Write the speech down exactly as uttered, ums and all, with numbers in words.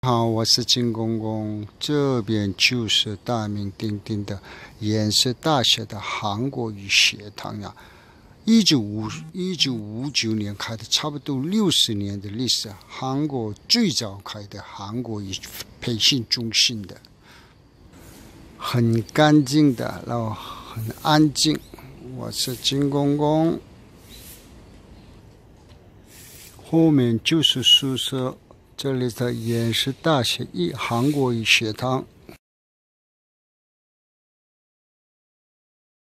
好，我是金公公，这边就是大名鼎鼎的延世大学的韩国语学堂呀。一九五一九五九年开的，差不多六十年的历史，韩国最早开的韩国语培训中心的，很干净的，然后很安静。我是金公公，后面就是宿舍。这里的延世大学一韩国语学堂。